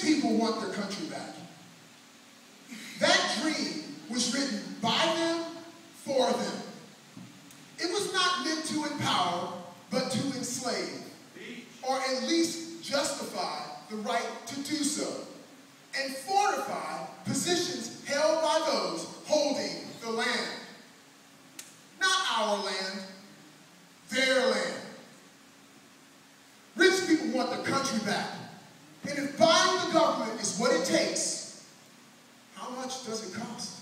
people want their country back. That dream was written by them, for them. It was not meant to empower, but to enslave, or at least justify the right to do so, and fortify positions held by those holding the land. Not our land, their land. Rich people want their country back. And if buying the government is what it takes, how much does it cost?